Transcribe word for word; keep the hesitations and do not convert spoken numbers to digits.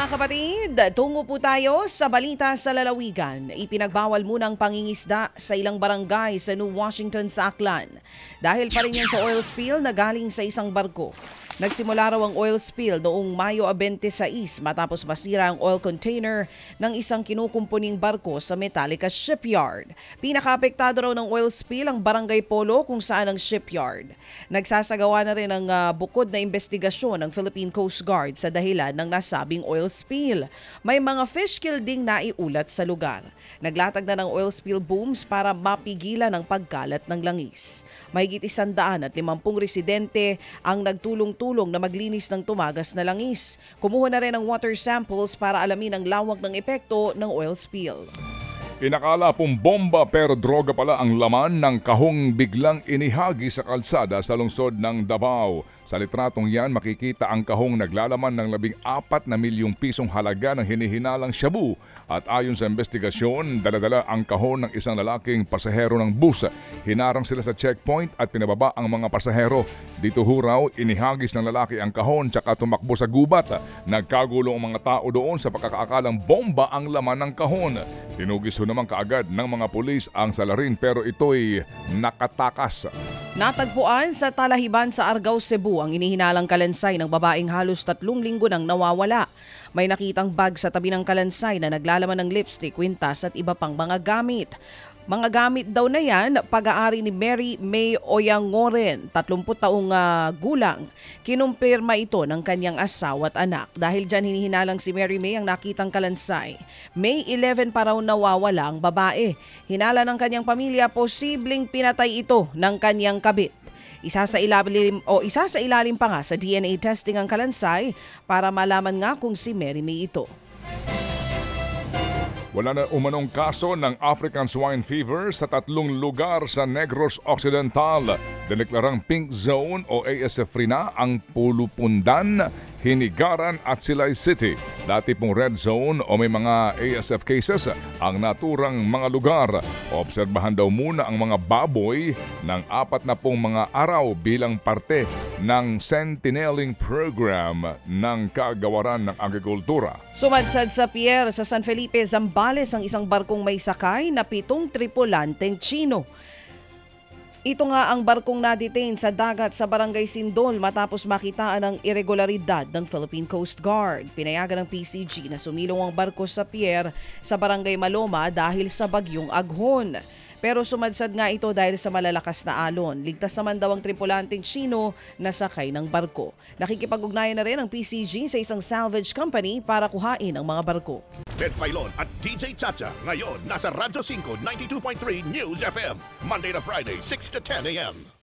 mga kapatid, tungo po tayo sa balita sa lalawigan. Ipinagbawal muna ang pangingisda sa ilang barangay sa New Washington sa Aklan. Dahil pa rin yan sa oil spill na galing sa isang barko. Nagsimula raw ang oil spill noong Mayo twenty-six matapos masira ang oil container ng isang kinukumpuning barko sa Metallica Shipyard. Pinakaapektado raw ng oil spill ang Barangay Polo kung saan ang shipyard. Nagsasagawa na rin ang uh, bukod na investigasyon ng Philippine Coast Guard sa dahilan ng nasabing oil spill. May mga fish kill ding naiulat sa lugar. Naglatag na ng oil spill booms para mapigilan ang pagkalat ng langis. Mahigit isandaan at limampung residente ang nagtulong-tulong tulong na maglinis ng tumagas na langis. Kumuha na rin ng water samples para alamin ang lawak ng epekto ng oil spill. Inakala pong bomba pero droga pala ang laman ng kahong biglang inihagi sa kalsada sa lungsod ng Davao. Sa litratong yan, makikita ang kahong naglalaman ng labing apat na milyong pisong halaga ng hinihinalang shabu. At ayon sa investigasyon, daladala ang kahon ng isang lalaking pasahero ng bus. Hinarang sila sa checkpoint at pinababa ang mga pasahero. Dito ho raw, inihagis ng lalaki ang kahon tsaka tumakbo sa gubat. Nagkagulo ang mga tao doon sa pagkakaakalang bomba ang laman ng kahon. Tinugis ho naman kaagad ng mga pulis ang salarin pero ito'y nakatakas. Natagpuan sa Talahiban sa Argao, Cebu ang inihinalang kalansay ng babaeng halos tatlong linggo nang nawawala. May nakitang bag sa tabi ng kalansay na naglalaman ng lipstick, kwintas at iba pang mga gamit. Mga gamit daw na yan, pag-aari ni Mary May Oyangoren, tatlumput taong uh, gulang. Kinumpirma ito ng kanyang asawa at anak. Dahil dyan hinihinalang si Mary May ang nakitang kalansay. May eleven pa raw nawawala ang babae. Hinala ng kanyang pamilya, posibleng pinatay ito ng kanyang kabit. Isa sa ilalim o isa sa ilalim pa nga sa D N A testing ang kalansay para malaman nga kung si Mary May ito. Wala na umanong kaso ng African Swine Fever sa tatlong lugar sa Negros Occidental. Dineklarang pink zone o A S F-free na ang Pulupundan, Hinigaran at Silay City. Dati pong red zone o may mga A S F cases ang naturang mga lugar. Obserbahan daw muna ang mga baboy ng apat na pong mga araw bilang parte ng Sentineling Program ng Kagawaran ng Agrikultura. Sumadsad sa pier sa San Felipe, Zambales ang isang barkong may sakay na pitong tripulanteng Tsino. Ito nga ang barkong na-detain sa dagat sa Barangay Sindol matapos makitaan ng irregularidad ng Philippine Coast Guard. Pinayagan ng P C G na sumilong ang barko sa pier sa Barangay Maloma dahil sa bagyong Aghon. Pero sumadsad nga ito dahil sa malalakas na alon. Ligtas naman daw ang tripulanteng Tsino na sakay ng barko. Nakikipag-ugnayan na rin ang P C G sa isang salvage company para kuhain ang mga barko. Ted Filon at D J Chacha ngayon nasa Radyo five ninety-two point three News F M. Monday to Friday, six to ten a m